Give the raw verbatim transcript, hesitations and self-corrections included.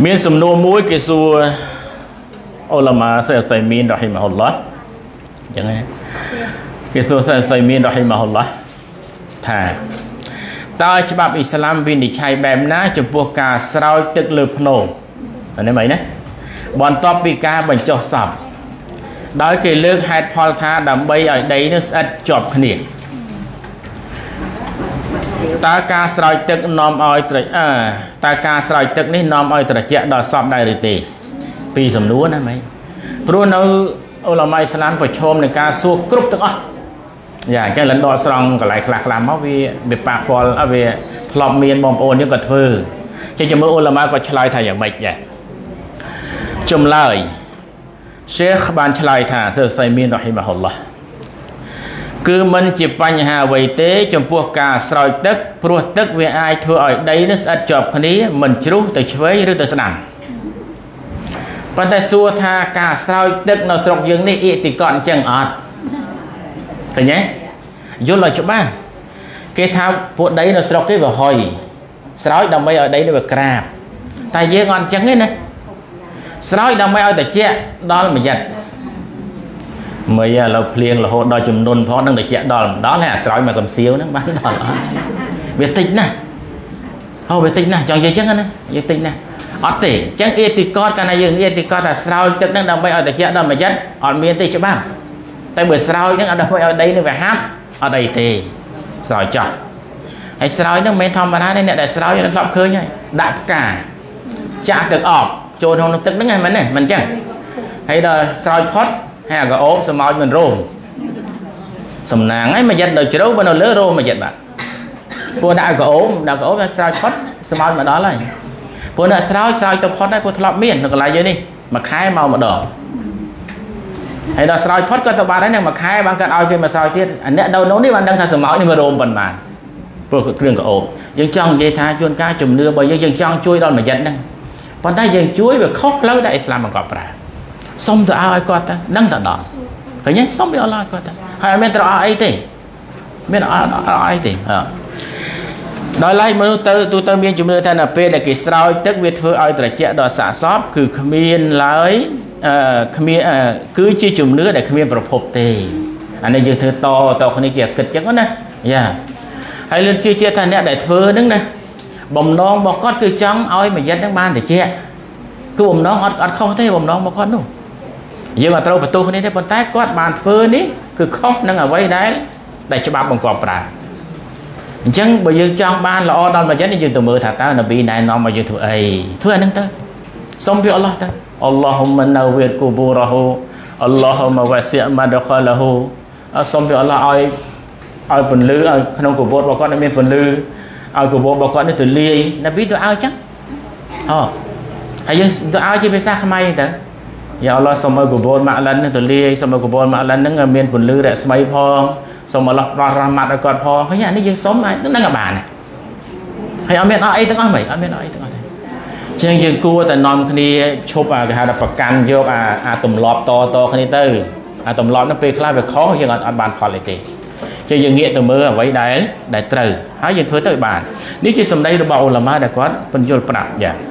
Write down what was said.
មានសំណួរមួយគេសួរអ៊ុលាម៉ាសៃសៃមីនរ៉ហ៊ីម៉ាហ៊ុលឡោះអញ្ចឹងគេសួរសៃសៃមីនរ៉ហ៊ីម៉ាហ៊ុលឡោះថាតើច្បាប់អ៊ីស្លាមវិនិច្ឆ័យបែបណាចំពោះការស្រោចទឹកលើភ្នំអានេះមិនណាបន្ទាប់ពីការបញ្ចុះសពដោយគេលើកហេតុផលថាដើម្បីឲ្យដីនោះស្អិតជាប់គ្នាតើការស្រោចទឹកនាំឲ្យត្រជាក់តើការស្រោចទឹកនេះនាំឲ្យត្រជាក់ដល់សពដែរឬទេពីសំណួរណាម៉េចព្រោះនៅអ៊ុលាម៉ាអ៊ីស្លាមប្រឈមនឹងការសួរគ្រប់ទាំងអស់យ៉ាអញ្ចឹងលិនដកស្រង់កន្លែងខ្លះខ្លះមកវាវាប៉ះពាល់វាធ្លាប់មានបងប្អូនយើងក៏ធ្វើចេះចាំមើលអ៊ុលាម៉ាក៏ឆ្លើយថាយ៉ាងម៉េចដែរចម្លើយSheikh បានឆ្លើយថាទៅសៃមីនរ៉ហ៊ីម៉ាហ៊ុលឡោះគឺមិនជាបញ្ហាអ្វីទេចំពោះការស្រោចទឹកព្រោះទឹកវាអាចធ្វើឲ្យដីនេះស្អិតជាប់គ្នាមិនជ្រុះទៅឆ្វេងឬទៅស្ដាំប៉ុន្តែសួរថាការស្រោចទឹកនៅស្រុកយើងនេះអ៊ីទីកតអញ្ចឹងអត់ឃើញទេយល់ឲ្យច្បាស់គេថាពួកដីនៅស្រុកគេវាហុយស្រោចដើម្បីឲ្យដីនេះវាក្រាបតែយើងអត់អញ្ចឹងទេណាស្រោចដើម្បីឲ្យត្រជាក់ដល់មួយយិតមើលឥឡូវភ្លៀងរហូតដល់ចំនួនផងនឹងត្រជាក់ដល់ម្ដងហើយអាស្រោចមកកំសៀវហ្នឹងបានដល់អត់វាតិចណាស់ហៅវាតិចណាស់ចង់និយាយអញ្ចឹងណាយើងតិចណាស់អត់ទេអញ្ចឹងអ៊ីទីកតកាលណាយើងអ៊ីទីកតថាស្រោចទឹកហ្នឹងដើម្បីឲ្យត្រជាក់ដល់មួយយិតអត់មានទេច្បាស់តែបើស្រោចហ្នឹងអត់ដើម្បីឲ្យដីនេះវាហាប់អត់អីទេស្រោចចោះហើយស្រោចហ្នឹងមិនមែនធម្មតាទេអ្នកដែលស្រោចនឹងធ្លាប់ឃើញហើយដាក់ផ្កាចាក់ទឹកអប់ចូលក្នុងទឹកហ្នឹងហ្នឹងមែនទេមិនអញ្ចឹងហើយដល់ស្រោចផុតហើយអាកោបសម្ោចមិនរោមសំណាងហើយមួយយិតដល់ជ្រៅបើនៅលើរោមមួយយិតបាទពួកដាក់កោបដាក់កោបស្រោចផុតសម្ោចមកដល់ហើយពួកអ្នកស្រោចស្រោចទៅផុតហើយពួកធ្លាប់មាននៅកន្លែងយើងនេះមួយខែមកម្ដងហើយដល់ស្រោចផុតក៏ទៅបានហើយនឹងមួយខែបានគាត់ឲ្យគេមកស្រោចទៀតអាអ្នកដល់នោះនេះបានដឹងថាសម្ោចនេះមករោមប៉ុន្មានព្រោះគ្រឿងកោបយើងចង់និយាយថាជួនកាលជំនឿរបស់យើងយើងចង់ជួយដល់មួយយិតហ្នឹងប៉ុន្តែយើងជួយវាខុសផ្លូវដែលអ៊ីស្លាមបង្កប់ប្រើសុំទៅឲ្យគាត់ទៅដឹងទៅដល់ឃើញទេសុំពីអល់ឡោះគាត់ទៅហើយអត់មានត្រូវអត់អីទេមានអត់អត់អីទេដល់ឡែកមនុស្សទៅទូទៅមានជំនឿថានៅពេលដែលគេស្រោចទឹកវាធ្វើឲ្យត្រជាក់ដល់សាកសពគឺគ្មានឡើយអឺគ្មានគឺជាជំនឿដែលគ្មានប្រភពទេអានេះយើងធ្វើតតគ្នាជាគិតចឹងណាយ៉ាហើយលឿនជឿជាក់ថាអ្នកដែលធ្វើហ្នឹងណាបំណងរបស់គាត់គឺចង់ឲ្យមួយយិតហ្នឹងបានត្រជាក់គឺបំណងអត់អត់ខុសទេបំណងរបស់គាត់នោះយើងអត់ត្រូវបន្ទោសគ្នាទេប៉ុន្តែគាត់បានធ្វើនេះគឺខុសនឹងអ្វីដែលដែលច្បាប់បង្គាប់ប្រើអញ្ចឹងបើយើងចង់បានល្អដល់មួយយិតនេះយើងទៅមើលថាតើនប៊ីណែនាំឲ្យយើងធ្វើអីធ្វើអាហ្នឹងទៅសុំពីអល់ឡោះទៅអល់ឡោះហ៊ុមណាវីរគូបូរ៉ាហ៊ូអល់ឡោះម៉ាវ៉ាស៊ីម៉ាដខឡាហ៊ូសុំពីអល់ឡោះឲ្យឲ្យពន្លឺឲ្យក្នុងកបួតរបស់គាត់មានពន្លឺឲ្យកបួតរបស់គាត់នេះទៅលាយនប៊ីទៅឲ្យចឹងអូហើយយើងទៅឲ្យជាភាសាខ្មែរទៅយ៉ាអល់ឡោះសូមឲ្យកបួតម៉ាក់ឡាននឹងទៅលាយសូមឲ្យកបួតម៉ាក់ឡាននឹងមានពន្លឺរស្មីផងសូមអល់ឡោះប្រោះរ៉ាម៉ាត់ឲ្យគាត់ផងហើយអានេះយើងសុំហ្នឹងក៏បានដែរហើយអត់មានអត់អីទាំងអស់មិនអត់មានអត់អីទាំងអស់ទេចឹងយើងគួរតែនាំគ្នាឈប់អាគេហៅថាប្រកាន់យកអាអាទម្លាប់តតគ្នាទៅអាទម្លាប់នោះពេលខ្លះវាខុសយើងអត់អត់បានផលអីទេចឹងយើងងាកទៅមើលអ្វីដែលដែលត្រូវហើយយើងធ្វើទៅបាននេះជាសម្ដីរបស់អ៊ុលាម៉ាដែលគាត់បញ្យល់ប្រាប់យ៉ា